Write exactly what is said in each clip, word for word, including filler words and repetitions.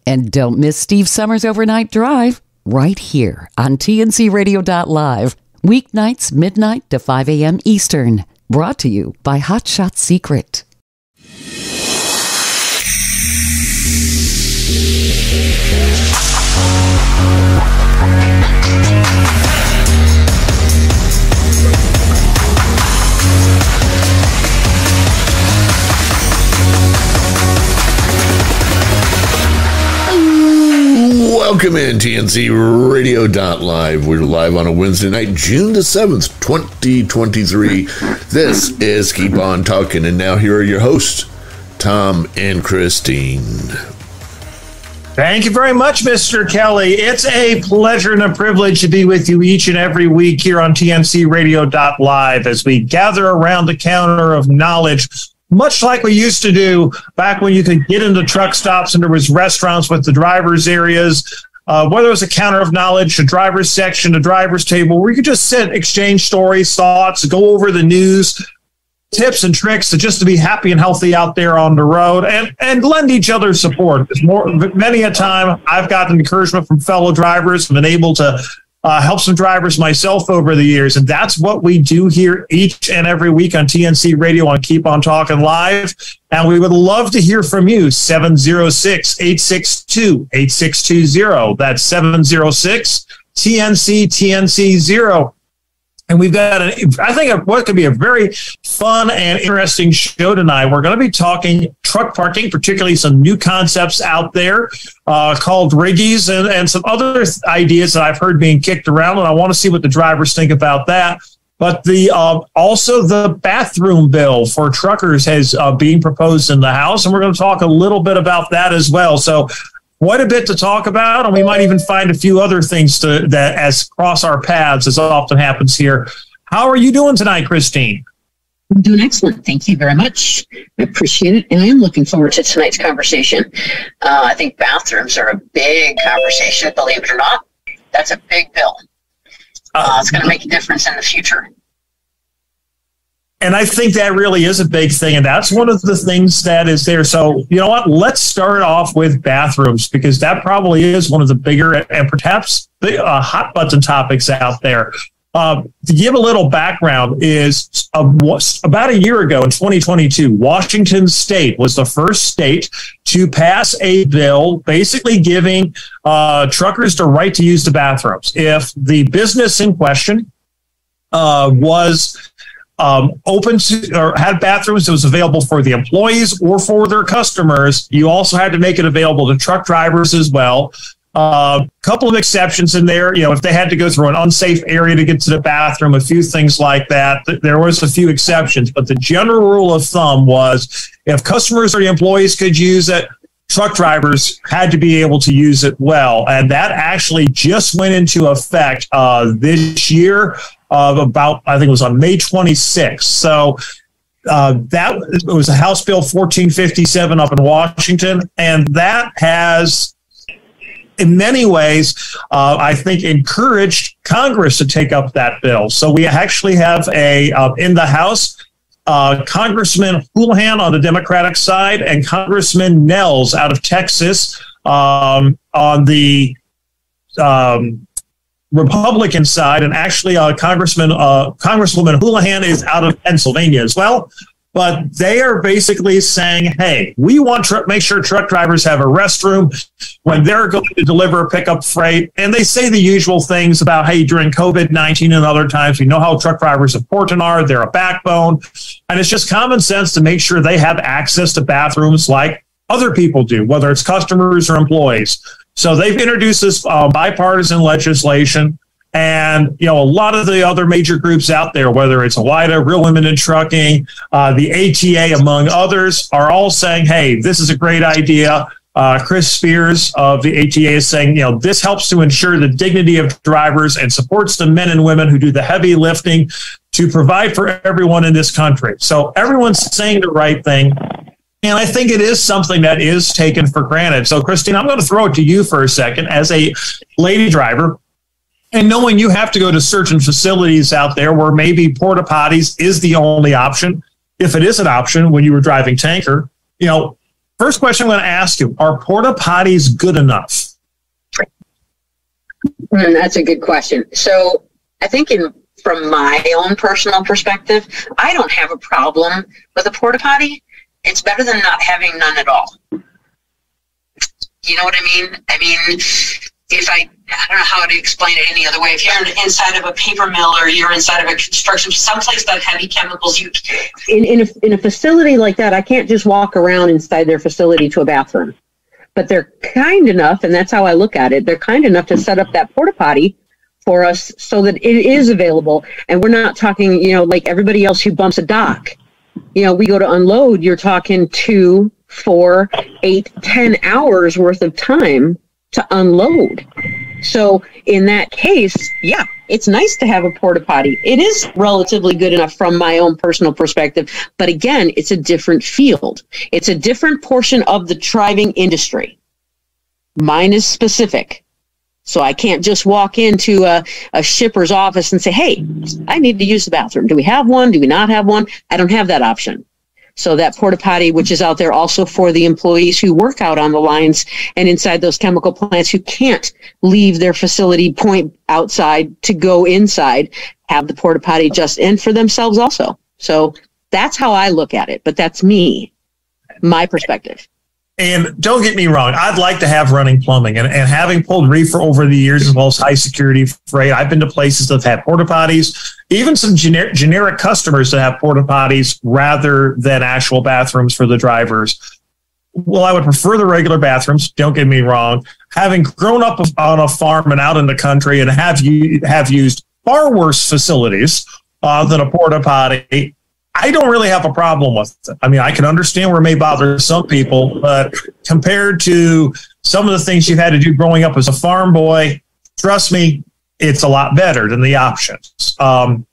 And don't miss Steve Summers' Overnight Drive right here on T N C radio dot live. Weeknights, midnight to five a.m. Eastern. Brought to you by Hot Shot Secret. Welcome in T N C radio dot live. We're live on a Wednesday night, June the seventh, twenty twenty-three. This is Keep On Talking, and now here are your hosts, Tom and Christine. Thank you very much, Mister Kelly. It's a pleasure and a privilege to be with you each and every week here on T N C radio dot live as we gather around the counter of knowledge, much like we used to do back when you could get into truck stops and there was restaurants with the driver's areas, uh, whether it was a counter of knowledge, a driver's section, a driver's table, where you could just sit, exchange stories, thoughts, go over the news, tips and tricks to just to be happy and healthy out there on the road and, and lend each other support. Because more, many a time I've gotten encouragement from fellow drivers and been able to Uh, help some drivers myself over the years. And that's what we do here each and every week on T N C Radio on Keep On Talking Live. And we would love to hear from you. seven oh six, eight six two, eight six two zero. That's seven oh six T N C T N C zero. And we've got, an, I think, what could be a very fun and interesting show tonight. We're going to be talking truck parking, particularly some new concepts out there uh, called riggies and, and some other th- ideas that I've heard being kicked around. And I want to see what the drivers think about that. But the uh, also the bathroom bill for truckers has uh, being proposed in the House. And we're going to talk a little bit about that as well. So quite a bit to talk about, and we might even find a few other things to that as cross our paths, as often happens here. How are you doing tonight, Christine? I'm doing excellent. Thank you very much. I appreciate it, and I am looking forward to tonight's conversation. Uh, I think bathrooms are a big conversation, believe it or not. That's a big bill. Uh, it's going to make a difference in the future. And I think that really is a big thing. And that's one of the things that is there. So, you know what? Let's start off with bathrooms, because that probably is one of the bigger and perhaps the uh, hot button topics out there. Uh, to give a little background is uh, about a year ago in twenty twenty-two, Washington State was the first state to pass a bill basically giving uh, truckers the right to use the bathrooms. If the business in question uh, was Um, open to or had bathrooms that was available for the employees or for their customers, you also had to make it available to truck drivers as well. A uh, couple of exceptions in there. You know, if they had to go through an unsafe area to get to the bathroom, a few things like that. Th- there was a few exceptions, but the general rule of thumb was if customers or the employees could use it, truck drivers had to be able to use it well. And that actually just went into effect uh, this year. Of about, I think it was on May twenty-sixth. So uh, that it was a House Bill fourteen fifty-seven up in Washington. And that has, in many ways, uh, I think, encouraged Congress to take up that bill. So we actually have a, uh, in the House, uh, Congressman Houlihan on the Democratic side and Congressman Nels out of Texas um, on the um Republican side, and actually uh, Congressman uh, Congresswoman Houlihan is out of Pennsylvania as well. But they are basically saying, hey, we want to make sure truck drivers have a restroom when they're going to deliver or pick up freight. And they say the usual things about, hey, during COVID nineteen and other times, we know how truck drivers important are. They're a backbone. And it's just common sense to make sure they have access to bathrooms like other people do, whether it's customers or employees. So they've introduced this uh, bipartisan legislation, and you know a lot of the other major groups out there, whether it's WIDA, Real Women in Trucking, uh, the A T A, among others, are all saying, "Hey, this is a great idea." Uh, Chris Spears of the A T A is saying, "You know, this helps to ensure the dignity of drivers and supports the men and women who do the heavy lifting to provide for everyone in this country." So everyone's saying the right thing. And I think it is something that is taken for granted. So, Christine, I'm going to throw it to you for a second as a lady driver. And knowing you have to go to certain facilities out there where maybe porta potties is the only option, if it is an option when you were driving tanker, you know, First question I'm going to ask you, are porta potties good enough? Mm, that's a good question. So I think in from my own personal perspective, I don't have a problem with a porta potty. It's better than not having none at all. You know what I mean? I mean, if I, I don't know how to explain it any other way. If you're inside of a paper mill or you're inside of a construction, someplace that heavy chemicals, you in in a, in a facility like that, I can't just walk around inside their facility to a bathroom. But they're kind enough, and that's how I look at it. They're kind enough to set up that porta potty for us so that it is available. And we're not talking, you know, like everybody else who bumps a dock. You know, we go to unload, you're talking two, four, eight, ten hours worth of time to unload. So in that case, yeah, it's nice to have a porta potty. It is relatively good enough from my own personal perspective. But again, it's a different field. It's a different portion of the driving industry. Mine is specific. So I can't just walk into a, a shipper's office and say, hey, I need to use the bathroom. Do we have one? Do we not have one? I don't have that option. So that porta potty, which is out there also for the employees who work out on the lines and inside those chemical plants who can't leave their facility point outside to go inside, have the porta potty just in for themselves also. So that's how I look at it. But that's me, my perspective. And don't get me wrong, I'd like to have running plumbing. And, and having pulled reefer over the years, as well as high security freight, I've been to places that have had porta potties, even some gener- generic customers that have porta potties rather than actual bathrooms for the drivers. Well, I would prefer the regular bathrooms. Don't get me wrong. Having grown up on a farm and out in the country and have you have used far worse facilities uh, than a porta potty, I don't really have a problem with it. I mean, I can understand where it may bother some people, but compared to some of the things you've had to do growing up as a farm boy, trust me, it's a lot better than the options. Um,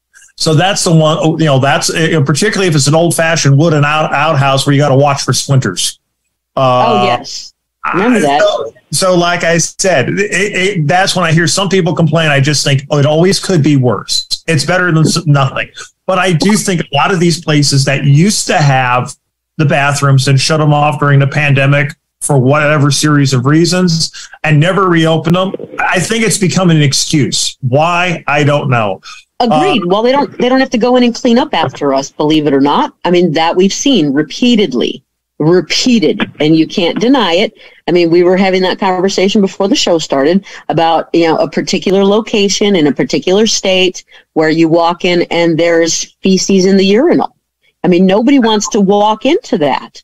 so that's the one, you know, that's you know, particularly if it's an old fashioned wooden out, outhouse where you got to watch for splinters. Uh, oh, yes. Remember that. So, so like I said, it, it, that's when I hear some people complain. I just think, oh, it always could be worse. It's better than nothing. But I do think a lot of these places that used to have the bathrooms and shut them off during the pandemic for whatever series of reasons and never reopened them, I think it's become an excuse. Why? I don't know. Agreed. Um, well, they don't they don't have to go in and clean up after us, believe it or not. I mean, that we've seen repeatedly, repeated, and you can't deny it. I mean, we were having that conversation before the show started about, you know, a particular location in a particular state where you walk in and there's feces in the urinal. I mean, nobody wants to walk into that.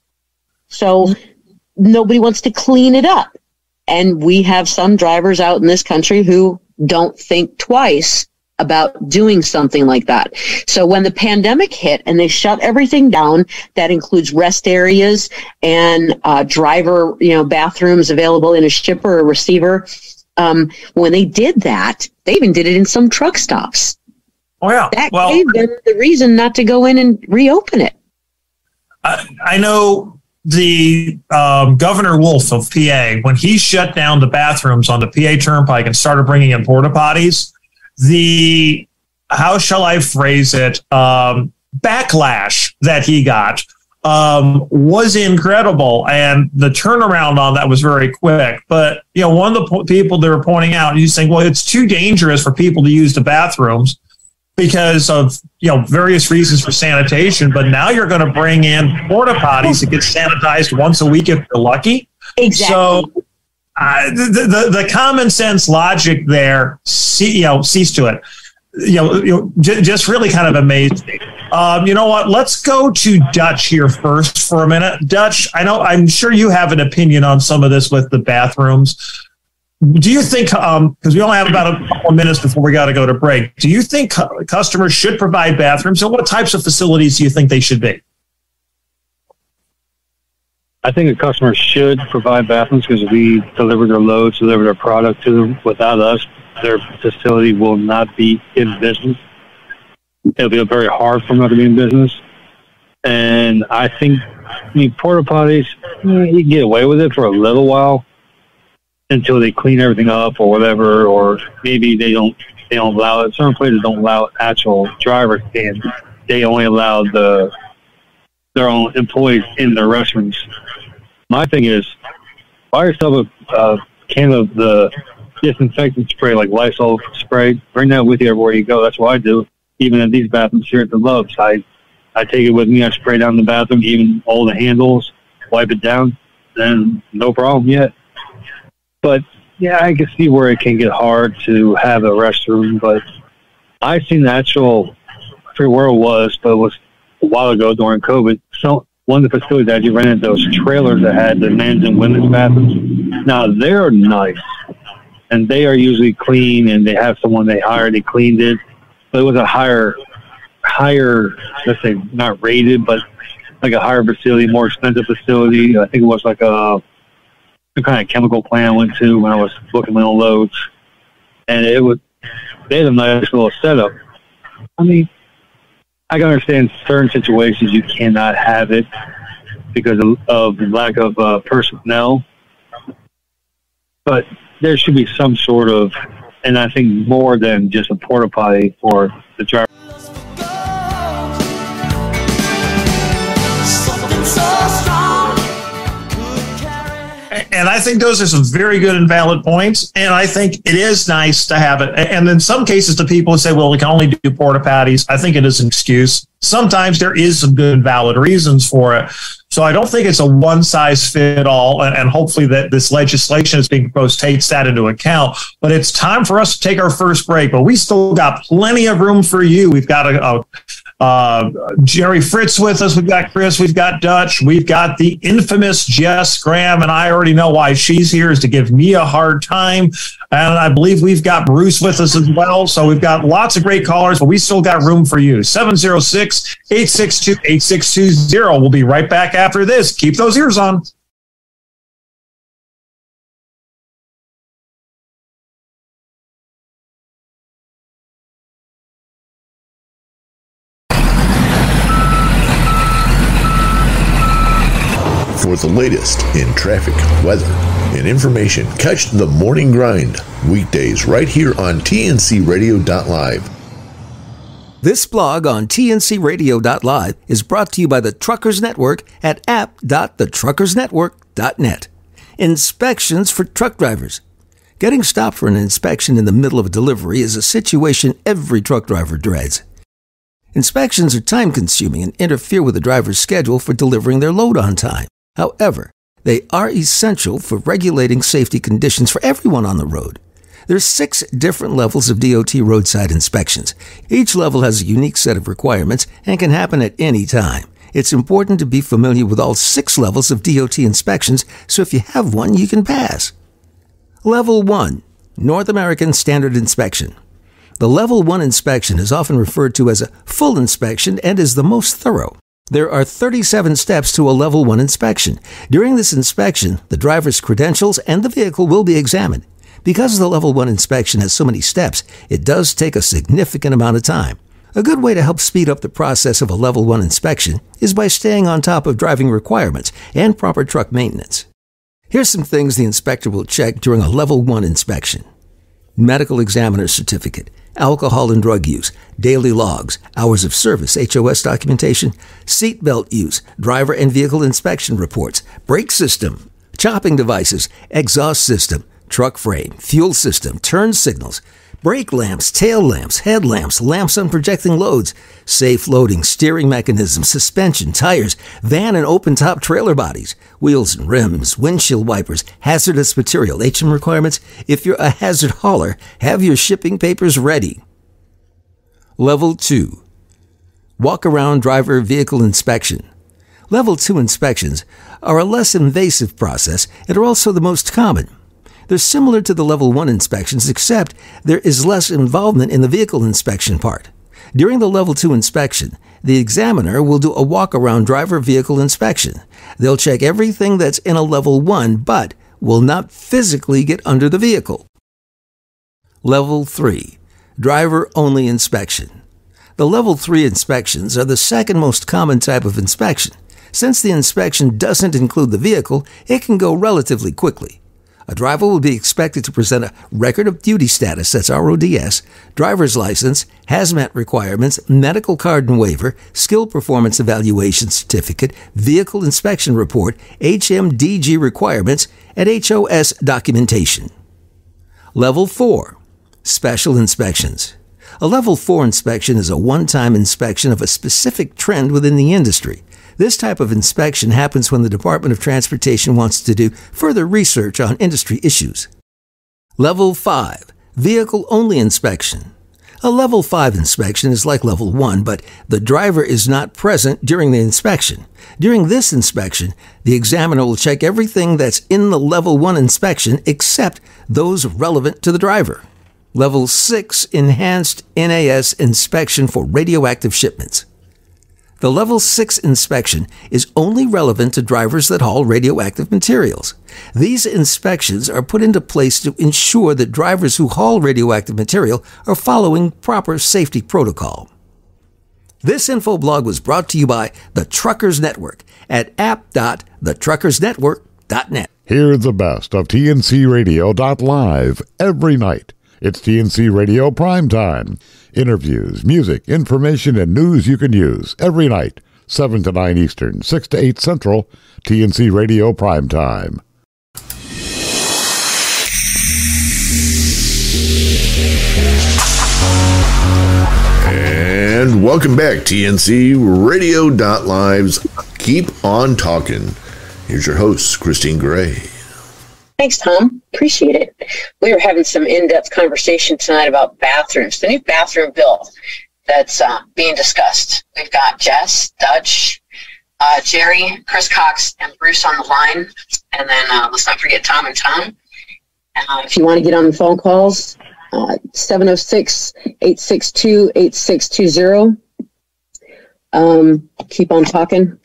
So nobody wants to clean it up. And we have some drivers out in this country who don't think twice about doing something like that. So when the pandemic hit and they shut everything down, that includes rest areas and uh, driver, you know, bathrooms available in a shipper or receiver. Um, when they did that, they even did it in some truck stops. Oh yeah, that well, gave them the reason not to go in and reopen it. I, I know the um, Governor Wolf of P A, when he shut down the bathrooms on the P A Turnpike and started bringing in porta potties, the, how shall I phrase it, um, backlash that he got um, was incredible. And the turnaround on that was very quick. But, you know, one of the po- people they were pointing out, he's saying, well, it's too dangerous for people to use the bathrooms because of, you know, various reasons for sanitation. But now you're going to bring in porta potties that get sanitized once a week if you're lucky. Exactly. So, Uh, the, the the common sense logic there, see, you know, cease to it. You know, you know j- just really kind of amazed me. Um, you know what? Let's go to Dutch here first for a minute. Dutch, I know, I'm sure you have an opinion on some of this with the bathrooms. Do you think, um, because we only have about a couple of minutes before we got to go to break, do you think cu- customers should provide bathrooms, and what types of facilities do you think they should be? I think a customer should provide bathrooms because we deliver their loads, deliver their product to them. Without us, their facility will not be in business. It'll be very hard for them not to be in business. And I think, I mean, porta potties, eh, you can get away with it for a little while until they clean everything up or whatever, or maybe they don't they don't allow it. Certain places don't allow actual drivers in. They only allow the their own employees in their restrooms. my thing is, buy yourself a uh, can of the disinfectant spray, like Lysol spray. Bring that with you everywhere you go. That's what I do. Even at these bathrooms here at the Loves, I I take it with me. I spray down the bathroom, even all the handles, wipe it down, then no problem yet. But yeah, I can see where it can get hard to have a restroom. But I seen the actual, I forget where it was, but it was a while ago during COVID. So one of the facilities that you rented those trailers that had the men's and women's bathrooms. Now they're nice, and they are usually clean, and they have someone they hired. They cleaned it, but it was a higher, higher, let's say not rated, but like a higher facility, more expensive facility. I think it was like a some kind of chemical plant I went to when I was booking my own loads, and it was they had a nice little setup. I mean, I can understand certain situations you cannot have it because of, of the lack of uh, personnel, but there should be some sort of, and I think more than just a porta potty for the driver. And I think those are some very good and valid points. And I think it is nice to have it. And in some cases, the people who say, well, we can only do porta potties, I think it is an excuse. Sometimes there is some good and valid reasons for it. So I don't think it's a one size fit all. And, and hopefully that this legislation that's being proposed takes that into account. But it's time for us to take our first break. But we still got plenty of room for you. We've got a, a Uh, Jerry Fritz with us. We've got Chris. We've got Dutch. We've got the infamous Jess Graham, and I already know why she's here, is to give me a hard time. And I believe we've got Bruce with us as well. So we've got lots of great callers, but we still got room for you. seven oh six, eight six two, eight six two zero. We'll be right back after this. Keep those ears on. For the latest in traffic, weather, and information, catch the Morning Grind weekdays right here on T N C radio dot live. This blog on T N C radio dot live is brought to you by the Truckers Network at app dot the truckers network dot net. Inspections for truck drivers. Getting stopped for an inspection in the middle of a delivery is a situation every truck driver dreads. Inspections are time-consuming and interfere with the driver's schedule for delivering their load on time. However, they are essential for regulating safety conditions for everyone on the road. There's six different levels of D O T roadside inspections. Each level has a unique set of requirements and can happen at any time. It's important to be familiar with all six levels of D O T inspections, so if you have one, you can pass. Level one, North American Standard Inspection. The Level one inspection is often referred to as a full inspection and is the most thorough. There are thirty-seven steps to a Level one inspection. During this inspection, the driver's credentials and the vehicle will be examined. Because the Level one inspection has so many steps, it does take a significant amount of time. A good way to help speed up the process of a Level one inspection is by staying on top of driving requirements and proper truck maintenance. Here's some things the inspector will check during a Level one inspection. Medical examiner certificate, alcohol and drug use, daily logs, hours of service, H O S documentation, seat belt use, driver and vehicle inspection reports, brake system, chopping devices, exhaust system, truck frame, fuel system, turn signals, brake lamps, tail lamps, headlamps, lamps on projecting loads, safe loading, steering mechanism, suspension, tires, van and open-top trailer bodies, wheels and rims, windshield wipers, hazardous material, H M requirements. If you're a hazard hauler, have your shipping papers ready. Level two, walk-around driver vehicle inspection. Level two inspections are a less invasive process and are also the most common. They're similar to the Level one inspections, except there is less involvement in the vehicle inspection part. During the Level two inspection, the examiner will do a walk-around driver vehicle inspection. They'll check everything that's in a Level one, but will not physically get under the vehicle. Level three, driver-only inspection. The Level three inspections are the second most common type of inspection. Since the inspection doesn't include the vehicle, it can go relatively quickly. A driver will be expected to present a record of duty status, that's R O D S, driver's license, hazmat requirements, medical card and waiver, skill performance evaluation certificate, vehicle inspection report, H M D G requirements, and H O S documentation. Level four, special inspections. A Level four inspection is a one-time inspection of a specific trend within the industry. This type of inspection happens when the Department of Transportation wants to do further research on industry issues. Level five, vehicle-only inspection. A Level five inspection is like Level one, but the driver is not present during the inspection. During this inspection, the examiner will check everything that's in the Level one inspection except those relevant to the driver. Level six, enhanced N A S inspection for radioactive shipments. The Level six inspection is only relevant to drivers that haul radioactive materials. These inspections are put into place to ensure that drivers who haul radioactive material are following proper safety protocol. This info blog was brought to you by the Truckers Network at app dot the truckers network dot net. Hear the best of T N C Radio Live every night. It's T N C Radio Primetime. Interviews, music, information, and news you can use every night, seven to nine Eastern, six to eight Central, T N C Radio Primetime. And welcome back, T N C Radio Live's Keep On Talkin'. Here's your host, Christine Gray. Thanks, Tom. Appreciate it. We were having some in-depth conversation tonight about bathrooms, the new bathroom bill that's uh, being discussed. We've got Jess, Dutch, uh, Jerry, Chris Cox, and Bruce on the line. And then uh, let's not forget Tom and Tom. Uh, if you want to get on the phone calls, uh, seven oh six, eight six two, eight six two zero. Um, keep on talking.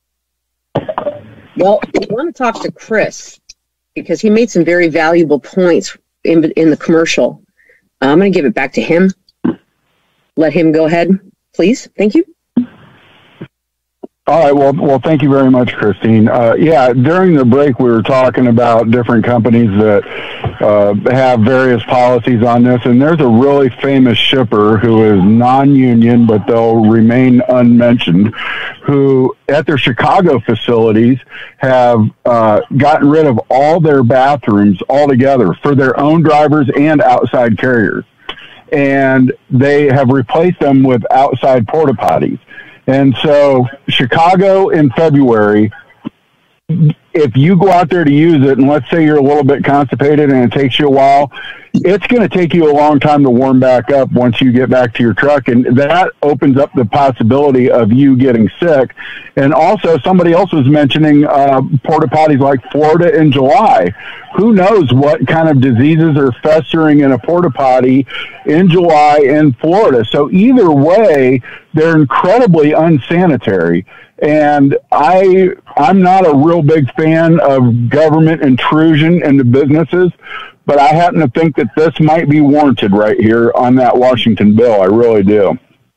Well, we want to talk to Chris, because he made some very valuable points in, in the commercial. Uh, I'm going to give it back to him. Let him go ahead, please. Thank you. All right. Well, well, thank you very much, Christine. Uh, yeah, during the break, we were talking about different companies that uh, have various policies on this, and there's a really famous shipper who is non-union, but they'll remain unmentioned, who at their Chicago facilities have uh, gotten rid of all their bathrooms altogether for their own drivers and outside carriers. And they have replaced them with outside porta potties. And so Chicago in February, if you go out there to use it, and let's say you're a little bit constipated and it takes you a while, it's going to take you a long time to warm back up once you get back to your truck. And that opens up the possibility of you getting sick. And also somebody else was mentioning uh, porta potties like Florida in July. Who knows what kind of diseases are festering in a porta potty in July in Florida. So either way, they're incredibly unsanitary. And I, I'm not a real big fan of government intrusion into businesses, but I happen to think that this might be warranted right here on that Washington bill. I really do.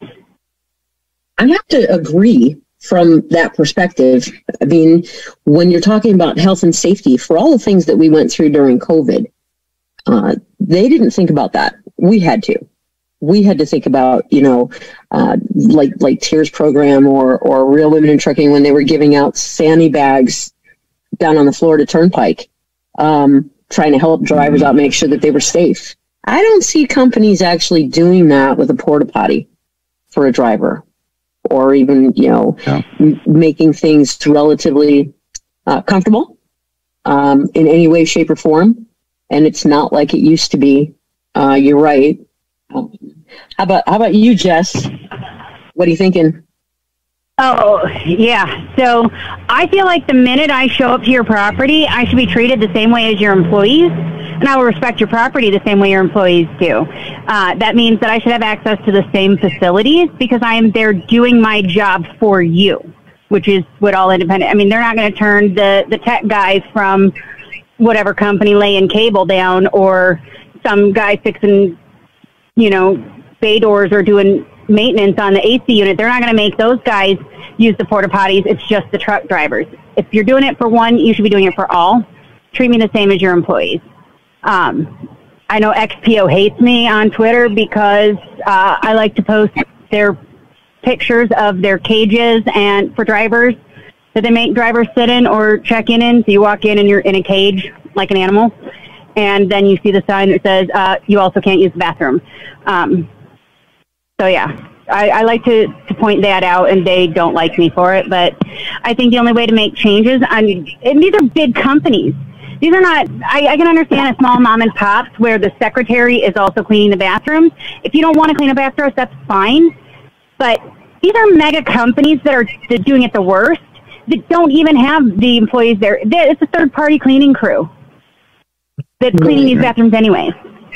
I have to agree from that perspective. I mean, when you're talking about health and safety, for all the things that we went through during COVID, uh, they didn't think about that. We had to. We had to think about, you know, uh, like like Tears program or or Real Women in Trucking when they were giving out Sandy bags down on the Florida Turnpike, um, trying to help drivers out, make sure that they were safe. I don't see companies actually doing that with a porta potty for a driver, or even, you know, yeah. m- making things relatively uh, comfortable um, in any way, shape, or form. And it's not like it used to be. Uh, you're right. How about how about you, Jess? What are you thinking? Oh, yeah. So I feel like the minute I show up to your property, I should be treated the same way as your employees, and I will respect your property the same way your employees do. Uh, that means that I should have access to the same facilities because I am there doing my job for you, which is what all independent, I mean, they're not going to turn the, the tech guys from whatever company laying cable down or some guy fixing, you know, bay doors or doing maintenance on the A C unit. They're not going to make those guys use the porta potties. It's just the truck drivers. If you're doing it for one, you should be doing it for all. treat me the same as your employees. Um, I know X P O hates me on Twitter because uh, I like to post their pictures of their cages and for drivers that they make drivers sit in or check in in. So you walk in and you're in a cage like an animal, and then you see the sign that says uh, you also can't use the bathroom. Um, so yeah, I, I like to, to point that out, and they don't like me for it. But I think the only way to make changes, I mean, and these are big companies. These are not, I, I can understand a small mom and pops where the secretary is also cleaning the bathrooms. If you don't want to clean a bathroom, that's fine. But these are mega companies that are doing it the worst, that don't even have the employees there. It's a third-party cleaning crew that's cleaning these bathrooms anyway.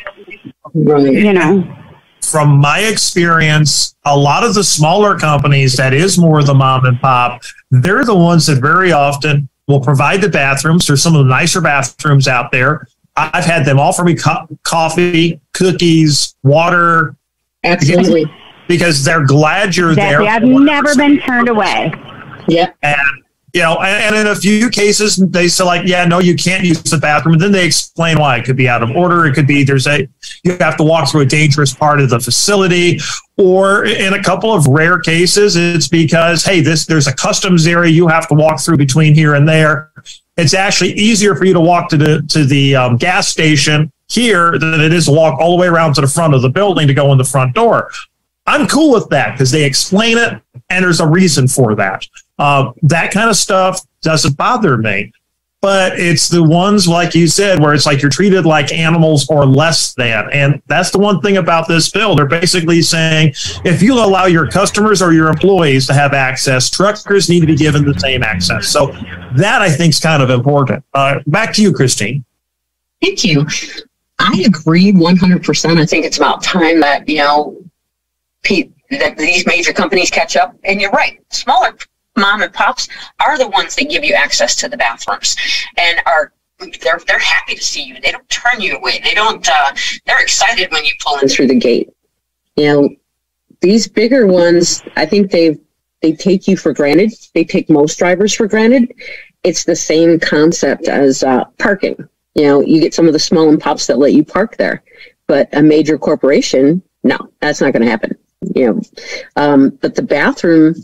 You know. From my experience, a lot of the smaller companies, that is more the mom and pop, they're the ones that very often will provide the bathrooms. There's some of the nicer bathrooms out there. I've had them offer me co- coffee, cookies, water. Absolutely. Because, because they're glad you're exactly. there. I've never been turned away. Yeah. And, you know, and, and in a few cases, they say, like, yeah, no, you can't use the bathroom. And then they explain why. It could be out of order. It could be there's a, you have to walk through a dangerous part of the facility. Or in a couple of rare cases, it's because, hey, this there's a customs area you have to walk through between here and there. It's actually easier for you to walk to the to the um, gas station here than it is to walk all the way around to the front of the building to go in the front door. I'm cool with that because they explain it and there's a reason for that. Uh, that kind of stuff doesn't bother me. But it's the ones, like you said, where it's like you're treated like animals or less than. And that's the one thing about this bill. They're basically saying if you allow your customers or your employees to have access, truckers need to be given the same access. So that, I think, is kind of important. Uh, back to you, Christine. Thank you. I agree one hundred percent. I think it's about time that, you know, Pete, that these major companies catch up. And you're right. Smaller mom and pops are the ones that give you access to the bathrooms and are they're they're happy to see you. They don't turn you away. They don't uh, they're excited when you pull in through the gate. You know, these bigger ones, I think they they take you for granted. They take most drivers for granted. It's the same concept as uh, parking. You know, you get some of the small and pops that let you park there, but a major corporation, no, that's not going to happen. You know, um, but the bathroom.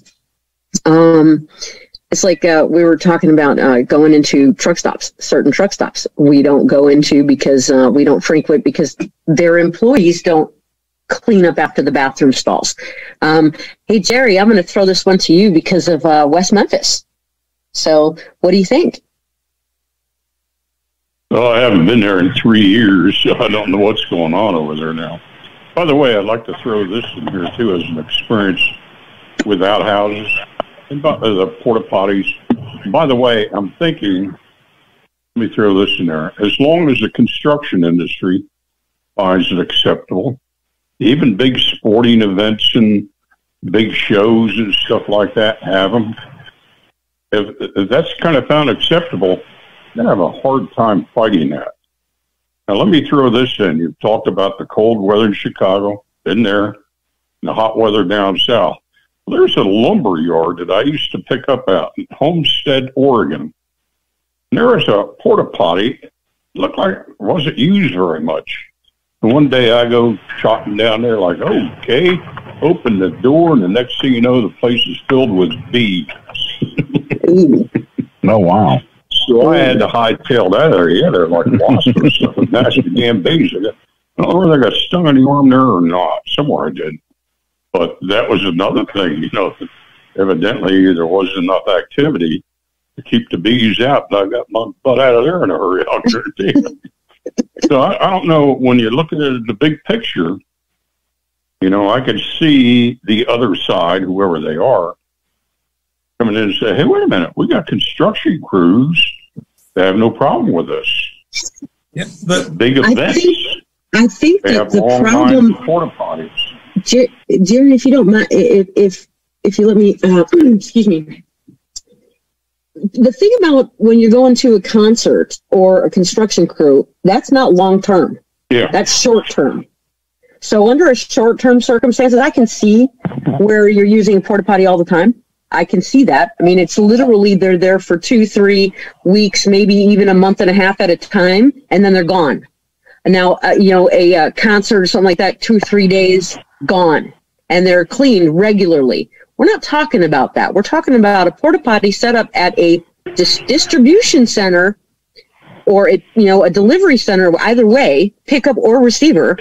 Um, it's like uh, we were talking about uh, going into truck stops, certain truck stops we don't go into because uh, we don't frequent because their employees don't clean up after the bathroom stalls. Um, hey, Jerry, I'm going to throw this one to you because of uh, West Memphis. So what do you think? Well, I haven't been there in three years, so I don't know what's going on over there now. By the way, I'd like to throw this in here, too, as an experience with outhouses. About the porta potties. By the way, I'm thinking, let me throw this in there. As long as the construction industry finds it acceptable, even big sporting events and big shows and stuff like that have them. If, if that's kind of found acceptable, then I have a hard time fighting that. Now, let me throw this in. You've talked about the cold weather in Chicago, been there, and the hot weather down south. There's a lumber yard that I used to pick up out in Homestead, Oregon. And there was a porta potty. It looked like it wasn't used very much. And one day I go chopping down there like, okay, open the door, and the next thing you know, the place is filled with bees. Oh, wow. So I had to hightail that area. They're like wasps or something. Nasty damn bees. I, got, I don't know if I got stung on the arm there or not. Somewhere I did. But that was another thing, you know, evidently there wasn't enough activity to keep the bees out. And I got my butt out of there in a hurry. So I, I don't know, when you look at it in the big picture, you know, I could see the other side, whoever they are, coming in and say, hey, wait a minute, we got construction crews that have no problem with this. Yeah, but big events. I think, I think they that have the long problem, porta potties. Jerry, if you don't mind, if if, if you let me, uh, excuse me. The thing about when you're going to a concert or a construction crew, that's not long term. Yeah, that's short term. So under a short term circumstances, I can see where you're using a porta potty all the time. I can see that. I mean, it's literally they're there for two, three weeks, maybe even a month and a half at a time, and then they're gone. And now, uh, you know, a uh, concert or something like that, two or three days, gone. And they're cleaned regularly. We're not talking about that. We're talking about a porta potty set up at a dis- distribution center or, a, you know, a delivery center, either way, pickup or receiver,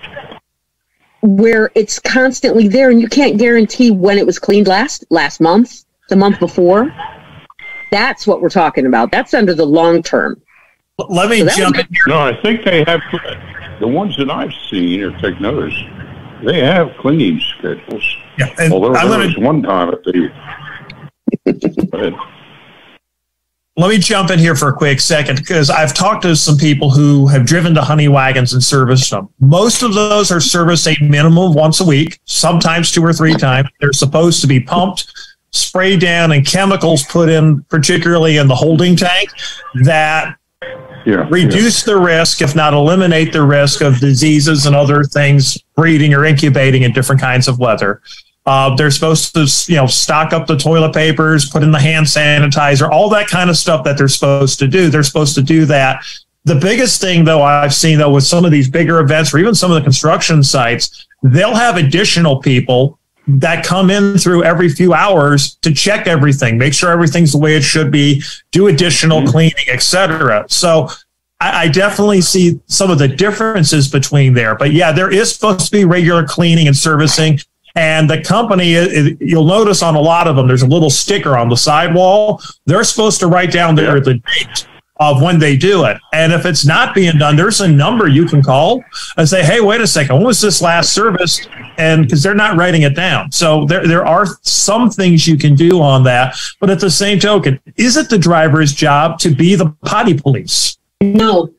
where it's constantly there, and you can't guarantee when it was cleaned last, last month, the month before. That's what we're talking about. That's under the long term. Let me so jump in here. No, I think they have, the ones that I've seen or take notice, they have cleaning schedules. Yeah, and Although I'm there gonna, was one time at the... Go ahead. Let me jump in here for a quick second, because I've talked to some people who have driven to honey wagons and serviced them. Most of those are serviced a minimum once a week, sometimes two or three times. They're supposed to be pumped, sprayed down, and chemicals put in, particularly in the holding tank, that yeah, reduce yeah. the risk, if not eliminate the risk, of diseases and other things breeding or incubating in different kinds of weather. Uh, they're supposed to, you know, stock up the toilet papers, put in the hand sanitizer, all that kind of stuff that they're supposed to do. They're supposed to do that. The biggest thing, though, I've seen, though, with some of these bigger events or even some of the construction sites, they'll have additional people that come in through every few hours to check everything, make sure everything's the way it should be, do additional mm-hmm. cleaning, et cetera. So I, I definitely see some of the differences between there. But, yeah, there is supposed to be regular cleaning and servicing. And the company, you'll notice on a lot of them, there's a little sticker on the sidewall. They're supposed to write down there the date of when they do it. And if it's not being done, there's a number you can call and say, hey, wait a second, when was this last serviced? And because they're not writing it down. So there, there are some things you can do on that. But at the same token, is it the driver's job to be the potty police? No.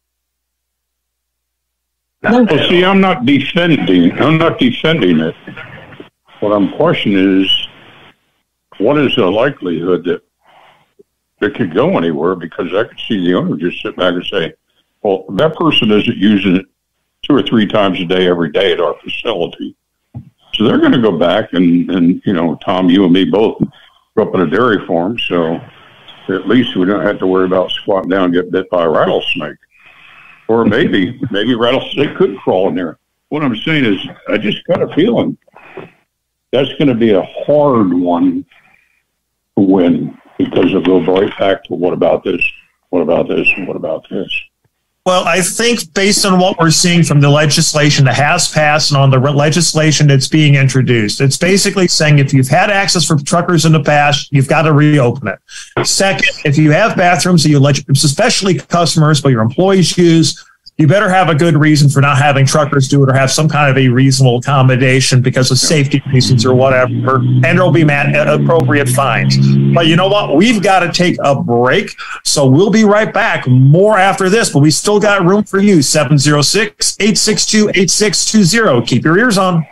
Well, see, I'm not defending. I'm not defending it. What I'm questioning is, what is the likelihood that it could go anywhere? Because I could see the owner just sit back and say, well, that person isn't using it two or three times a day every day at our facility. So they're going to go back and, and, you know, Tom, you and me both grew up in a dairy farm, so at least we don't have to worry about squatting down and get bit by a rattlesnake. Or maybe, maybe rattlesnake could crawl in there. What I'm saying is, I just got a feeling that's going to be a hard one to win, because it'll go right back to what about this, what about this, and what about this. Well, I think based on what we're seeing from the legislation that has passed and on the legislation that's being introduced, it's basically saying if you've had access for truckers in the past, you've got to reopen it. Second, if you have bathrooms that you let, especially customers, but your employees use, you better have a good reason for not having truckers do it, or have some kind of a reasonable accommodation because of safety reasons or whatever, and there'll be appropriate fines. But you know what? We've got to take a break, so we'll be right back. More after this, but we still got room for you. seven oh six, eight six two, eight six two zero. Keep your ears on.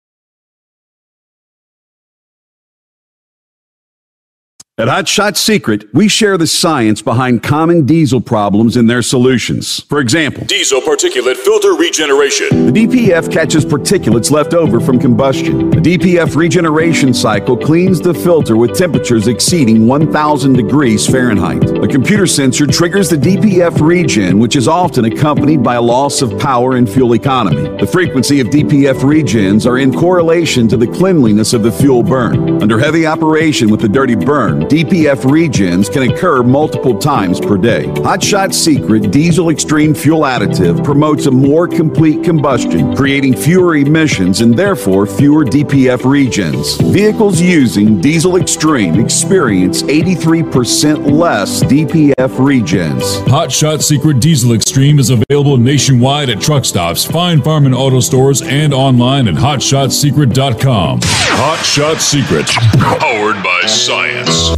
At Hot Shot Secret, we share the science behind common diesel problems and their solutions. For example, diesel particulate filter regeneration. The D P F catches particulates left over from combustion. The D P F regeneration cycle cleans the filter with temperatures exceeding one thousand degrees Fahrenheit. A computer sensor triggers the D P F regen, which is often accompanied by a loss of power and fuel economy. The frequency of D P F regens are in correlation to the cleanliness of the fuel burn. Under heavy operation with the dirty burn, D P F regens can occur multiple times per day. Hot Shot Secret Diesel Extreme Fuel Additive promotes a more complete combustion, creating fewer emissions and therefore fewer D P F regens. Vehicles using Diesel Extreme experience eighty-three percent less D P F regens. Hot Shot Secret Diesel Extreme is available nationwide at truck stops, Fine Farm and auto stores, and online at hot shot secret dot com. Hot Shot Secret, powered by science.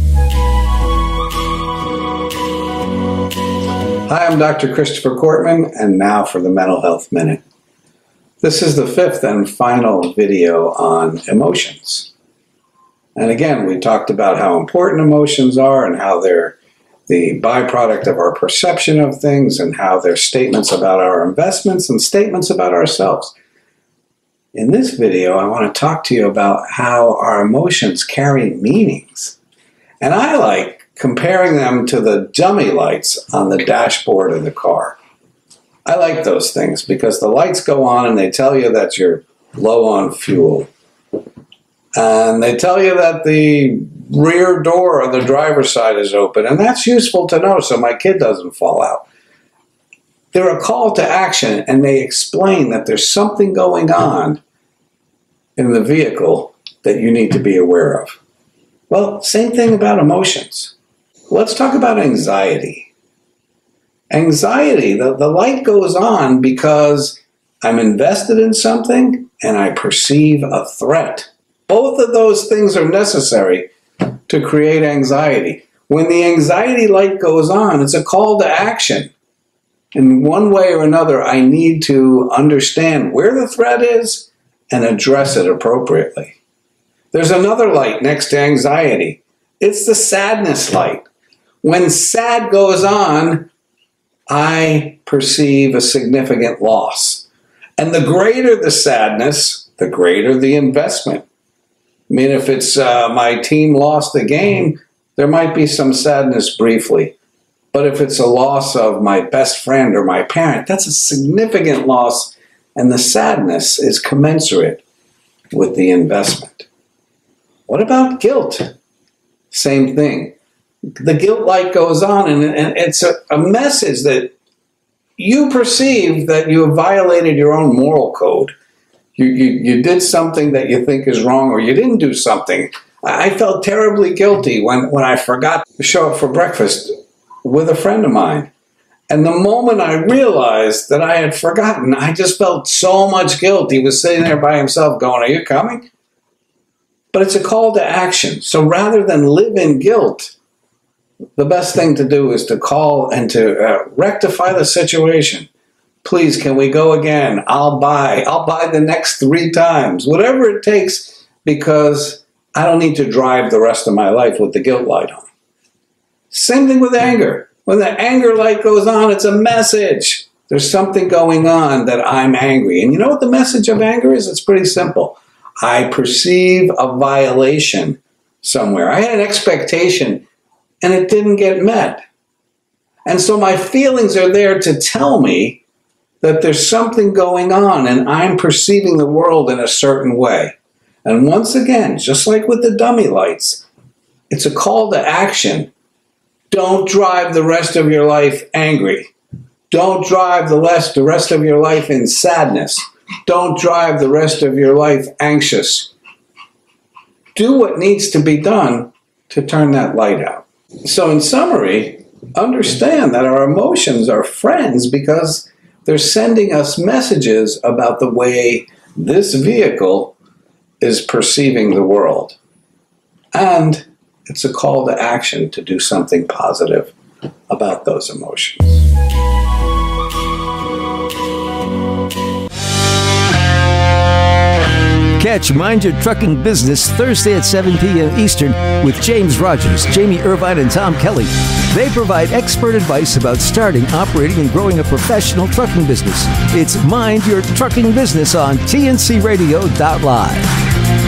Hi, I'm Doctor Christopher Cortman, and now for the Mental Health Minute. This is the fifth and final video on emotions. And again, we talked about how important emotions are and how they're the byproduct of our perception of things and how they're statements about our investments and statements about ourselves. In this video, I want to talk to you about how our emotions carry meanings. And I like comparing them to the dummy lights on the dashboard of the car. I like those things because the lights go on and they tell you that you're low on fuel. And they tell you that the rear door on the driver's side is open. And that's useful to know so my kid doesn't fall out. They're a call to action, and they explain that there's something going on in the vehicle that you need to be aware of. Well, same thing about emotions. Let's talk about anxiety. Anxiety, the, the light goes on because I'm invested in something and I perceive a threat. Both of those things are necessary to create anxiety. When the anxiety light goes on, it's a call to action. In one way or another, I need to understand where the threat is and address it appropriately. There's another light next to anxiety. It's the sadness light. When sad goes on, I perceive a significant loss. And the greater the sadness, the greater the investment. I mean, if it's uh, my team lost the game, there might be some sadness briefly. But if it's a loss of my best friend or my parent, that's a significant loss, and the sadness is commensurate with the investment. What about guilt? Same thing. The guilt light goes on, and, and it's a, a message that you perceive that you have violated your own moral code. You, you, you did something that you think is wrong, or you didn't do something. I felt terribly guilty when, when I forgot to show up for breakfast with a friend of mine. And the moment I realized that I had forgotten, I just felt so much guilt. He was sitting there by himself going, "Are you coming?" But it's a call to action. So rather than live in guilt, the best thing to do is to call and to uh, rectify the situation. Please, can we go again? I'll buy. I'll buy the next three times. Whatever it takes, because I don't need to drive the rest of my life with the guilt light on. Same thing with anger. When the anger light goes on, it's a message. There's something going on that I'm angry. And you know what the message of anger is? It's pretty simple. I perceive a violation somewhere. I had an expectation and it didn't get met. And so my feelings are there to tell me that there's something going on and I'm perceiving the world in a certain way. And once again, just like with the dummy lights, it's a call to action. Don't drive the rest of your life angry. Don't drive the rest, the rest of your life in sadness. Don't drive the rest of your life anxious. Do what needs to be done to turn that light out. So in summary, understand that our emotions are friends because they're sending us messages about the way this vehicle is perceiving the world. And it's a call to action to do something positive about those emotions. Catch Mind Your Trucking Business Thursday at seven p.m. Eastern with James Rogers, Jamie Irvine, and Tom Kelly. They provide expert advice about starting, operating, and growing a professional trucking business. It's Mind Your Trucking Business on T N C radio dot live.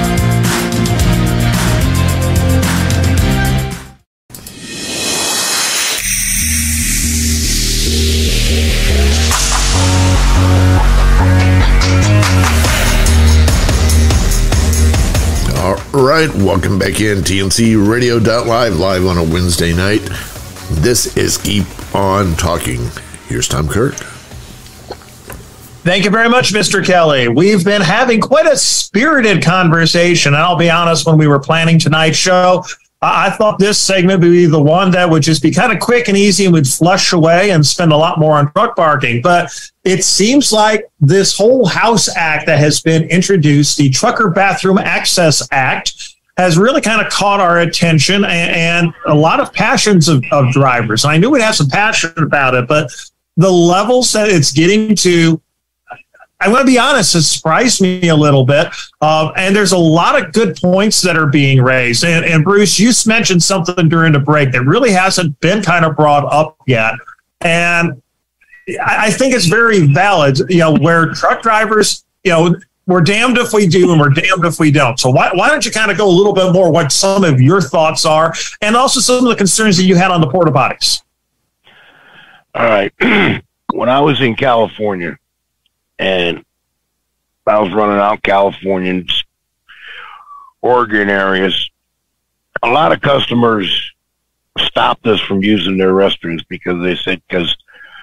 All right, welcome back in T N C radio dot live, live on a Wednesday night. This is Keep On Talking. Here's Tom Kirk. Thank you very much, Mister Kelly. We've been having quite a spirited conversation. And I'll be honest, when we were planning tonight's show, I thought this segment would be the one that would just be kind of quick and easy and would flush away and spend a lot more on truck parking. But it seems like this whole House Act that has been introduced, the Trucker Bathroom Access Act, has really kind of caught our attention and, and a lot of passions of, of drivers. And I knew we'd have some passion about it, but the levels that it's getting to, I'm going to be honest, it surprised me a little bit. Uh, and there's a lot of good points that are being raised. And, and Bruce, you mentioned something during the break that really hasn't been kind of brought up yet. And I, I think it's very valid, you know, where truck drivers, you know, we're damned if we do and we're damned if we don't. So why, why don't you kind of go a little bit more what some of your thoughts are and also some of the concerns that you had on the porta potties? All right. When I was in California and I was running out Californians, Oregon areas, a lot of customers stopped us from using their restrooms because they said because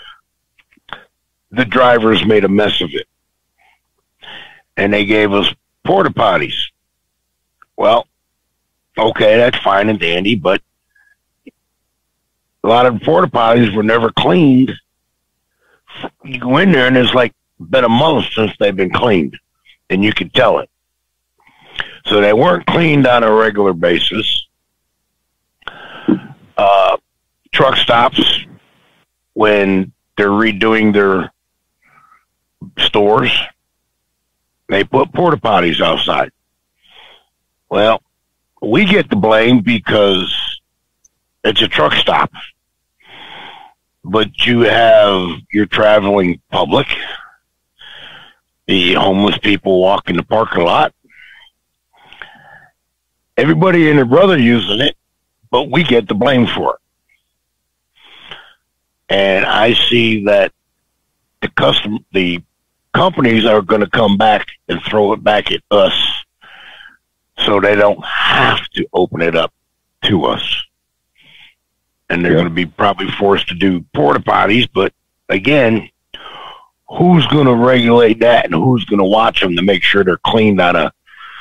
the drivers made a mess of it. And they gave us porta potties. Well, okay, that's fine and dandy, but a lot of porta potties were never cleaned. You go in there and it's like been a month since they've been cleaned, and you could tell it. So they weren't cleaned on a regular basis. Uh, truck stops, when they're redoing their stores, they put porta potties outside. Well, we get the blame because it's a truck stop. But you have your traveling public, the homeless people walking the parking lot, everybody and their brother using it, but we get the blame for it. And I see that the custom, the companies are going to come back and throw it back at us, so they don't have to open it up to us. And they're yeah. going to be probably forced to do porta potties, but again, who's going to regulate that and who's going to watch them to make sure they're cleaned on a,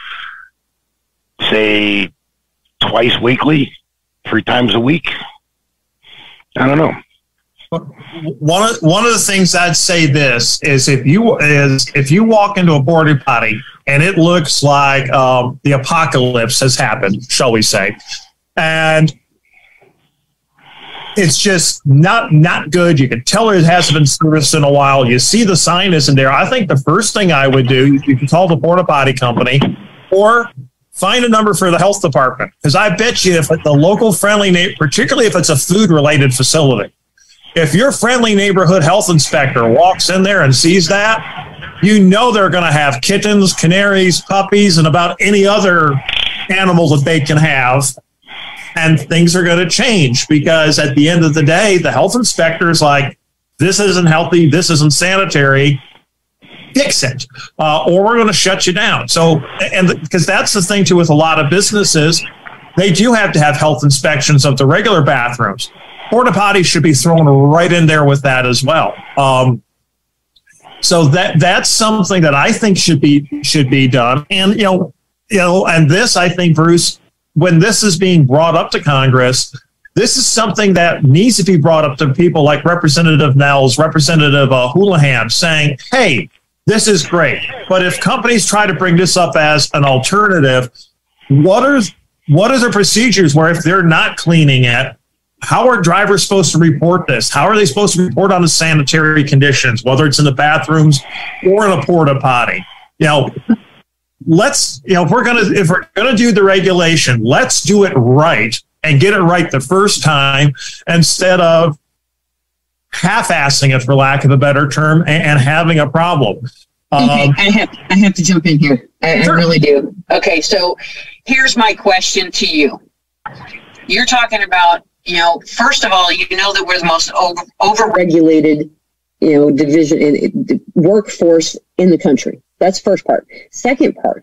say, twice weekly, three times a week? I don't know. One of one of the things I'd say this is if you is if you walk into a porta potty and it looks like um, the apocalypse has happened, shall we say, and it's just not not good. You can tell it hasn't been serviced in a while. You see the sign isn't there. I think the first thing I would do, you can call the porta potty company or find a number for the health department, because I bet you if the local friendly, particularly if it's a food related facility, if your friendly neighborhood health inspector walks in there and sees that, you know they're going to have kittens, canaries, puppies, and about any other animal that they can have. And things are going to change because at the end of the day, the health inspector is like, this isn't healthy, this isn't sanitary, fix it, uh, or we're going to shut you down. So, and because that's the thing too with a lot of businesses, they do have to have health inspections of the regular bathrooms. Porta potties should be thrown right in there with that as well. Um, so that that's something that I think should be should be done. And you know, you know, and this I think, Bruce, when this is being brought up to Congress, this is something that needs to be brought up to people like Representative Nels, Representative uh, Houlihan, saying, "Hey, this is great, but if companies try to bring this up as an alternative, what are what are the procedures where if they're not cleaning it?" How are drivers supposed to report this? How are they supposed to report on the sanitary conditions, whether it's in the bathrooms or in a porta potty? You know, let's, you know, if we're going to, if we're going to do the regulation, let's do it right and get it right the first time instead of half-assing it, for lack of a better term, and, and having a problem. Um, okay, I have, I have to jump in here. I, sure. I really do. Okay. So here's my question to you. You're talking about, you know, first of all, you know that we're the most over, over-regulated, you know, division in workforce in the country. That's first part. Second part,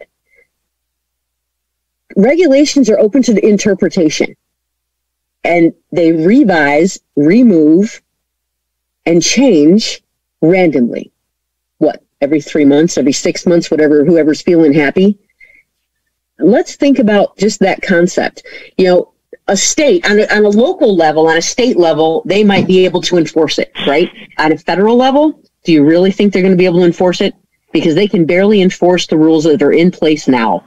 regulations are open to the interpretation, and they revise, remove, and change randomly. What, every three months, every six months, whatever, whoever's feeling happy. Let's think about just that concept. You know, a state, on a, on a local level, on a state level, they might be able to enforce it, right? On a federal level, do you really think they're going to be able to enforce it? Because they can barely enforce the rules that are in place now.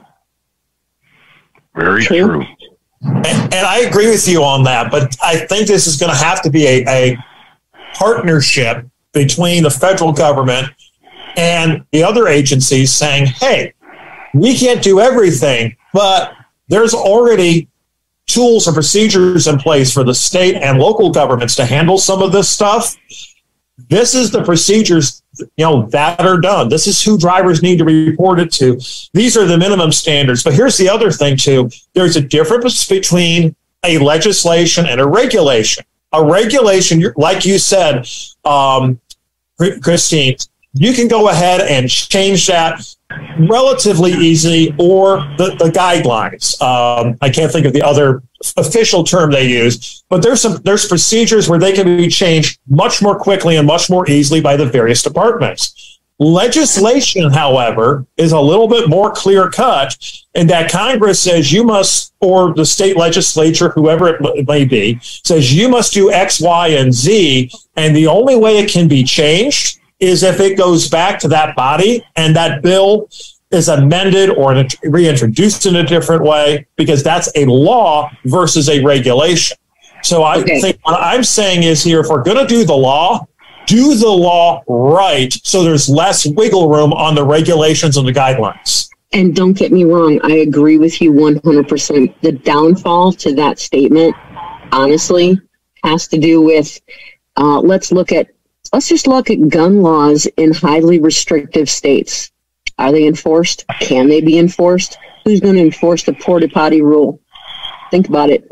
Very true. true. And, and I agree with you on that, but I think this is going to have to be a, a partnership between the federal government and the other agencies saying, hey, we can't do everything, but there's already tools and procedures in place for the state and local governments to handle some of this stuff. This is the procedures you know, that are done. This is who drivers need to report it to. These are the minimum standards. But here's the other thing, too. There's a difference between a legislation and a regulation. A regulation, like you said, um, Christine, you can go ahead and change that relatively easily, or the, the guidelines. Um, I can't think of the other official term they use, but there's some there's procedures where they can be changed much more quickly and much more easily by the various departments. Legislation, however, is a little bit more clear cut, in that Congress says you must, or the state legislature, whoever it may be, says you must do X, Y, and Z, and the only way it can be changed is if it goes back to that body and that bill is amended or reintroduced in a different way, because that's a law versus a regulation. So I okay. think what I'm saying is here, if we're going to do the law, do the law right, so there's less wiggle room on the regulations and the guidelines. And don't get me wrong, I agree with you one hundred percent. The downfall to that statement, honestly, has to do with, uh, let's look at, let's just look at gun laws in highly restrictive states. Are they enforced? Can they be enforced? Who's going to enforce the porta potty rule? Think about it.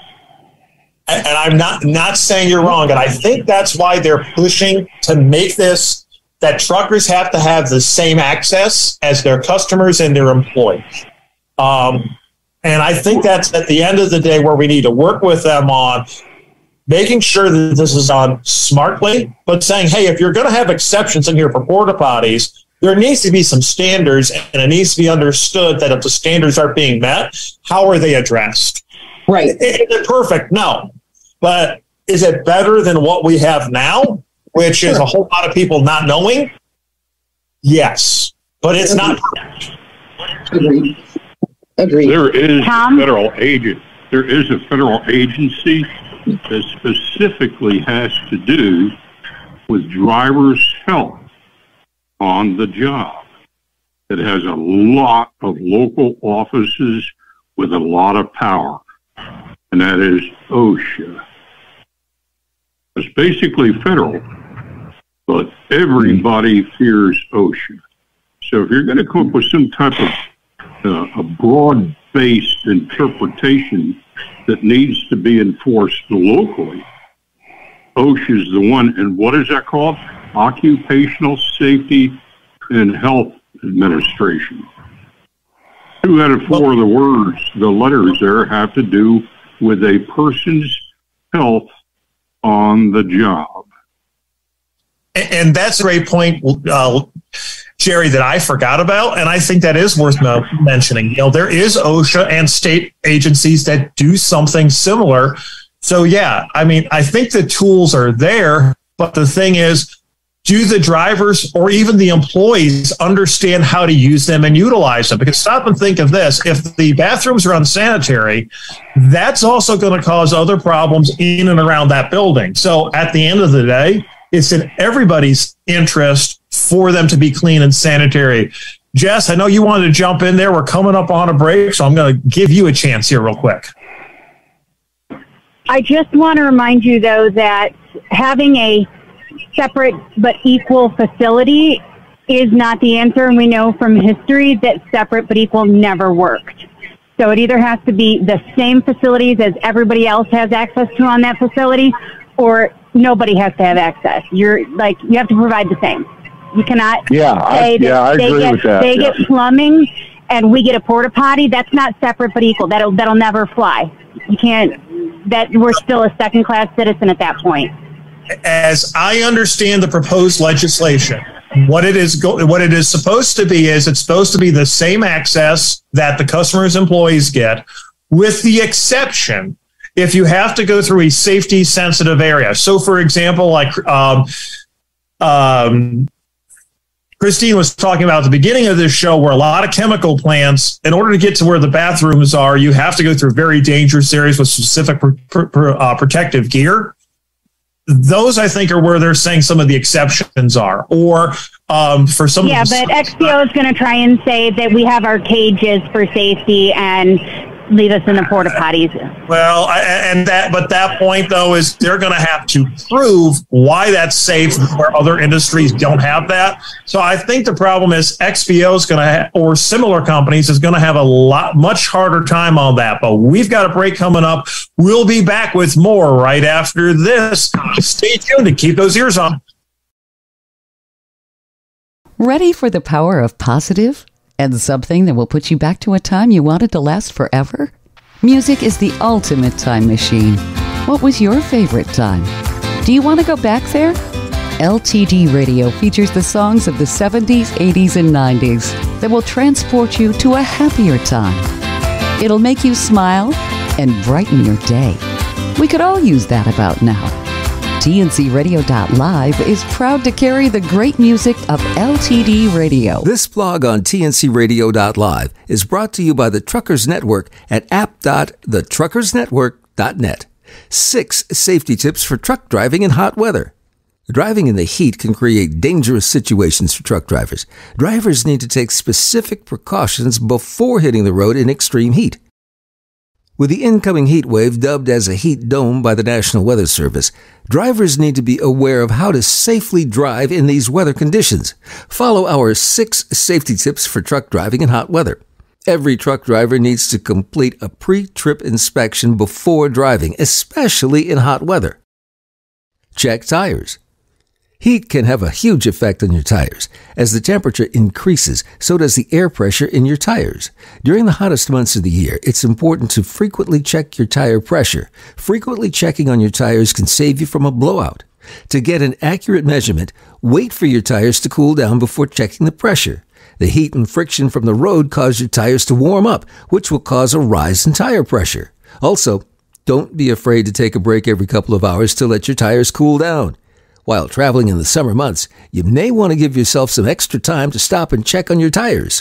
And I'm not not saying you're wrong, and I think that's why they're pushing to make this that truckers have to have the same access as their customers and their employees. Um, and I think that's at the end of the day where we need to work with them on making sure that this is done smartly, but saying, hey, if you're going to have exceptions in here for porta potties, there needs to be some standards, and it needs to be understood that if the standards aren't being met, how are they addressed? Right. Is it perfect? No. But is it better than what we have now, which sure. is a whole lot of people not knowing? Yes. But it's not perfect. Agreed. Agreed. There is Tom? a federal agent. There is a federal agency that specifically has to do with drivers' health on the job. It has a lot of local offices with a lot of power, and that is OSHA. It's basically federal, but everybody fears OSHA. So if you're going to come up with some type of uh, a broad-based interpretation that needs to be enforced locally, OSHA is the one. And what is that called? Occupational Safety and Health Administration. Two out of four of the words, the letters there, have to do with a person's health on the job. And that's a great point, uh, Jerry, that I forgot about, and I think that is worth mentioning. You know, there is OSHA and state agencies that do something similar. So, yeah, I mean, I think the tools are there, but the thing is, do the drivers or even the employees understand how to use them and utilize them? Because stop and think of this. If the bathrooms are unsanitary, that's also going to cause other problems in and around that building. So at the end of the day, it's in everybody's interest for them to be clean and sanitary. Jess, I know you wanted to jump in there. We're coming up on a break, so I'm going to give you a chance here real quick. I just want to remind you, though, that having a separate but equal facility is not the answer, and we know from history that separate but equal never worked. So it either has to be the same facilities as everybody else has access to on that facility, or nobody has to have access. You're like, you have to provide the same. You cannot yeah, say I, that yeah, I they agree get with that. they yes. get plumbing and we get a porta potty. That's not separate but equal. That'll that'll never fly. You can't. That we're still a second class citizen at that point. As I understand the proposed legislation, what it is go- what it is supposed to be is it's supposed to be the same access that the customer's employees get, with the exception if you have to go through a safety sensitive area. So, for example, like um, um, Christine was talking about at the beginning of this show, where a lot of chemical plants, in order to get to where the bathrooms are, you have to go through very dangerous areas with specific pr- pr- uh, protective gear. Those, I think, are where they're saying some of the exceptions are. Or um, for some yeah, of the... but X P O is going to try and say that we have our cages for safety, and leave us in the porta potties. Well, I, and that, but that point though is they're going to have to prove why that's safe where other industries don't have that. So I think the problem is X V O is going to, ha- or similar companies is going to have a lot much harder time on that. But we've got a break coming up. We'll be back with more right after this. Stay tuned and keep those ears on. Ready for the power of positive and something that will put you back to a time you wanted to last forever? Music is the ultimate time machine. What was your favorite time? Do you want to go back there? L T D Radio features the songs of the seventies, eighties, and nineties that will transport you to a happier time. It'll make you smile and brighten your day. We could all use that about now. T N C radio dot live is proud to carry the great music of L T D Radio. This blog on T N C radio dot live is brought to you by the Truckers Network at app dot the truckers network dot net. Six safety tips for truck driving in hot weather. Driving in the heat can create dangerous situations for truck drivers. Drivers need to take specific precautions before hitting the road in extreme heat. With the incoming heat wave dubbed as a heat dome by the National Weather Service, drivers need to be aware of how to safely drive in these weather conditions. Follow our six safety tips for truck driving in hot weather. Every truck driver needs to complete a pre-trip inspection before driving, especially in hot weather. Check tires. Heat can have a huge effect on your tires. As the temperature increases, so does the air pressure in your tires. During the hottest months of the year, it's important to frequently check your tire pressure. Frequently checking on your tires can save you from a blowout. To get an accurate measurement, wait for your tires to cool down before checking the pressure. The heat and friction from the road cause your tires to warm up, which will cause a rise in tire pressure. Also, don't be afraid to take a break every couple of hours to let your tires cool down. While traveling in the summer months, you may want to give yourself some extra time to stop and check on your tires.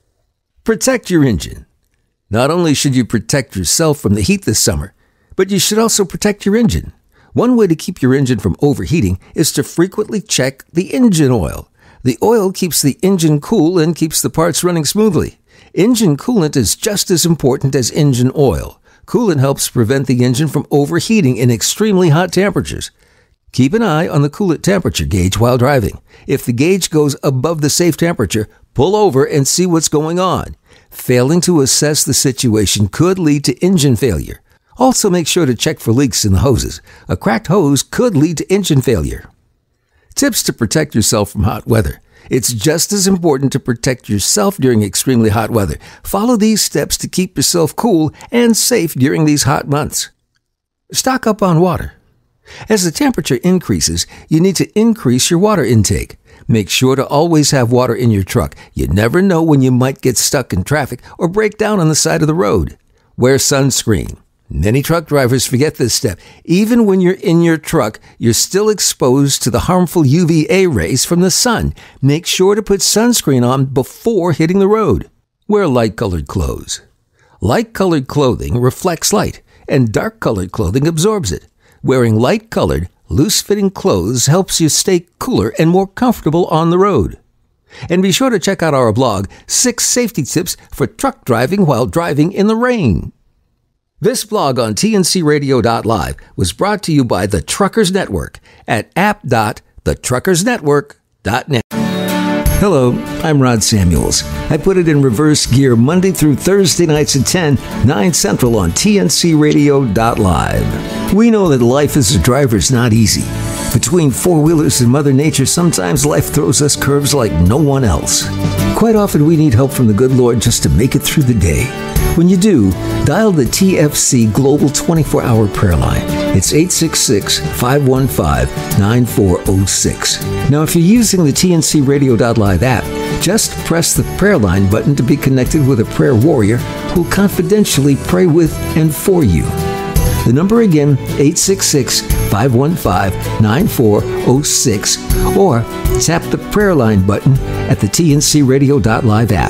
Protect your engine. Not only should you protect yourself from the heat this summer, but you should also protect your engine. One way to keep your engine from overheating is to frequently check the engine oil. The oil keeps the engine cool and keeps the parts running smoothly. Engine coolant is just as important as engine oil. Coolant helps prevent the engine from overheating in extremely hot temperatures. Keep an eye on the coolant temperature gauge while driving. If the gauge goes above the safe temperature, pull over and see what's going on. Failing to assess the situation could lead to engine failure. Also, make sure to check for leaks in the hoses. A cracked hose could lead to engine failure. Tips to protect yourself from hot weather. It's just as important to protect yourself during extremely hot weather. Follow these steps to keep yourself cool and safe during these hot months. Stock up on water. As the temperature increases, you need to increase your water intake. Make sure to always have water in your truck. You never know when you might get stuck in traffic or break down on the side of the road. Wear sunscreen. Many truck drivers forget this step. Even when you're in your truck, you're still exposed to the harmful U V A rays from the sun. Make sure to put sunscreen on before hitting the road. Wear light-colored clothes. Light-colored clothing reflects light, and dark-colored clothing absorbs it. Wearing light-colored, loose-fitting clothes helps you stay cooler and more comfortable on the road. And be sure to check out our blog, Six Safety Tips for Truck Driving While Driving in the Rain. This blog on T N C radio dot live was brought to you by the Truckers Network at app dot the truckers network dot net. Hello, I'm Rod Samuels. I put it in reverse gear Monday through Thursday nights at ten, nine Central on T N C radio dot live. We know that life as a driver is not easy. Between four-wheelers and Mother Nature, sometimes life throws us curves like no one else. Quite often we need help from the good Lord just to make it through the day. When you do, dial the T F C Global twenty-four hour prayer line. It's eight six six, five one five, nine four zero six. Now, if you're using the T N C radio dot live app, just press the prayer line button to be connected with a prayer warrior who'll confidentially pray with and for you. The number again, eight six six, five one five, nine four zero six, or tap the prayer line button at the T N C radio dot live app.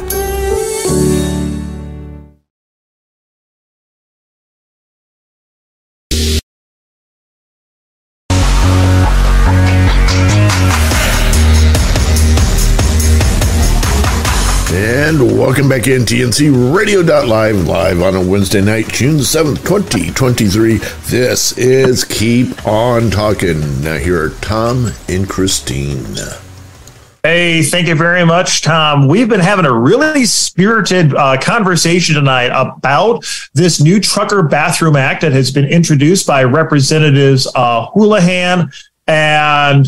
And welcome back in T N C Radio Live, live on a Wednesday night, June seventh, twenty twenty-three. This is Keep On Talking. Now here are Tom and Christine. Hey, thank you very much, Tom. We've been having a really spirited uh, conversation tonight about this new Trucker Bathroom Act that has been introduced by Representatives uh, Houlihan and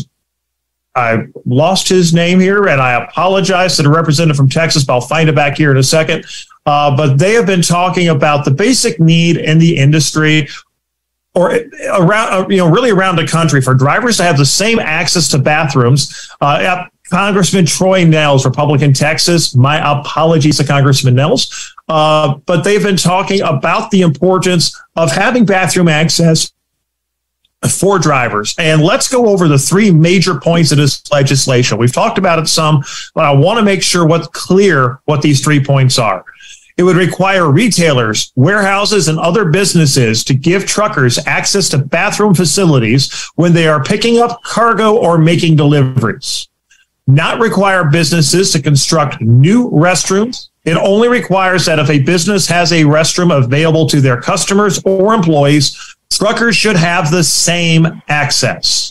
I lost his name here, and I apologize to the representative from Texas, but I'll find it back here in a second. Uh, but they have been talking about the basic need in the industry or around, you know, really around the country for drivers to have the same access to bathrooms. Uh, Congressman Troy Nehls, Republican Texas, my apologies to Congressman Nehls, uh, but they've been talking about the importance of having bathroom access for drivers. And let's go over the three major points of this legislation. We've talked about it some, but I want to make sure what's clear what these three points are. It would require retailers, warehouses, and other businesses to give truckers access to bathroom facilities when they are picking up cargo or making deliveries. Not require businesses to construct new restrooms. It only requires that if a business has a restroom available to their customers or employees, truckers should have the same access.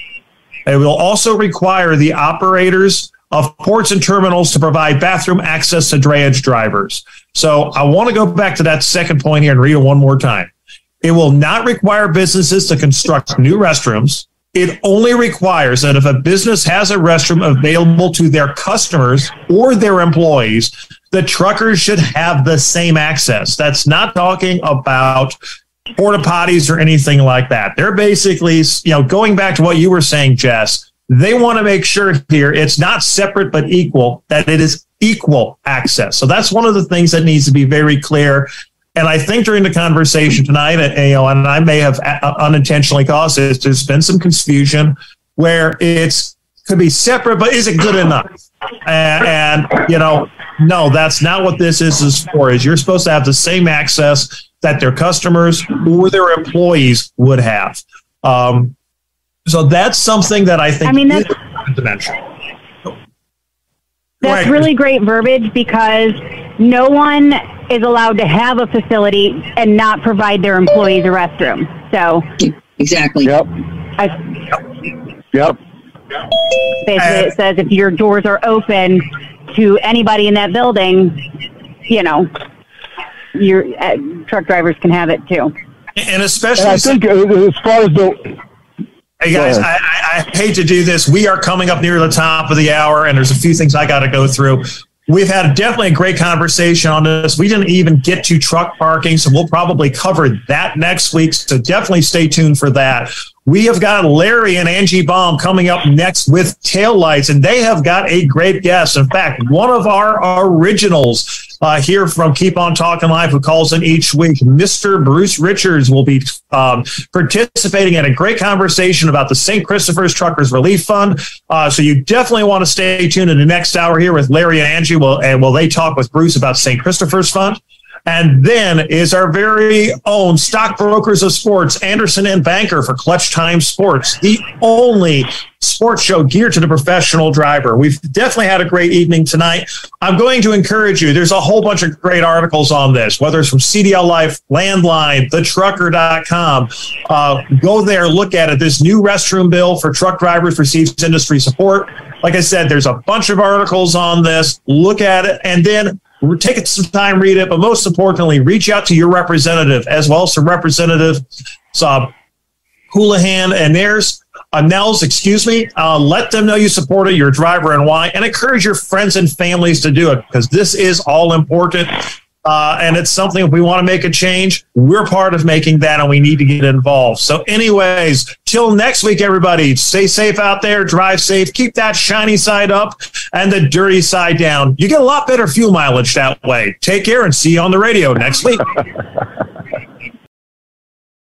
It will also require the operators of ports and terminals to provide bathroom access to drayage drivers. So I want to go back to that second point here and read it one more time. It will not require businesses to construct new restrooms. It only requires that if a business has a restroom available to their customers or their employees, the truckers should have the same access. That's not talking about porta potties or anything like that. They're basically, you know, going back to what you were saying, Jess, they want to make sure here it's not separate but equal, that it is equal access. So that's one of the things that needs to be very clear. And I think during the conversation tonight, you know, and I may have unintentionally caused this, there's been some confusion where it's could be separate, but is it good enough? And, and you know, no, that's not what this is, is for. Is you're supposed to have the same access that their customers or their employees would have. Um, so that's something that I think I mean, that's, is dimensional. That's really great verbiage because no one is allowed to have a facility and not provide their employees a restroom. So exactly. Yep. I, yep. Basically, it says if your doors are open to anybody in that building, you know, your uh, truck drivers can have it too. And especially, and I think uh, as far as the hey guys, I, I, I hate to do this. We are coming up near the top of the hour, and there's a few things I got to go through. We've had definitely a great conversation on this. We didn't even get to truck parking, so we'll probably cover that next week. So definitely stay tuned for that. We have got Larry and Angie Baum coming up next with taillights, and they have got a great guest. In fact, one of our originals uh, here from Keep On Talking Live, who calls in each week, Mister Bruce Richards, will be um, participating in a great conversation about the Saint Christopher's Truckers Relief Fund. Uh, so you definitely want to stay tuned in the next hour here with Larry and Angie, will, and will they talk with Bruce about Saint Christopher's Fund. And then is our very own Stockbrokers of Sports, Anderson and Banker for Clutch Time Sports, the only sports show geared to the professional driver. We've definitely had a great evening tonight. I'm going to encourage you. There's a whole bunch of great articles on this, whether it's from C D L Life, Landline, the trucker dot com. Uh, go there, look at it. This new restroom bill for truck drivers receives industry support. Like I said, there's a bunch of articles on this. Look at it, and then take some time, read it, but most importantly, reach out to your representative as well as to Representative uh, Houlihan and theirs, uh, Nehls, excuse me. Uh, let them know you supported your driver and why, and encourage your friends and families to do it because this is all important. Uh, and it's something, if we want to make a change, we're part of making that and we need to get involved. So anyways, till next week, everybody, stay safe out there, drive safe, keep that shiny side up and the dirty side down. You get a lot better fuel mileage that way. Take care and see you on the radio next week.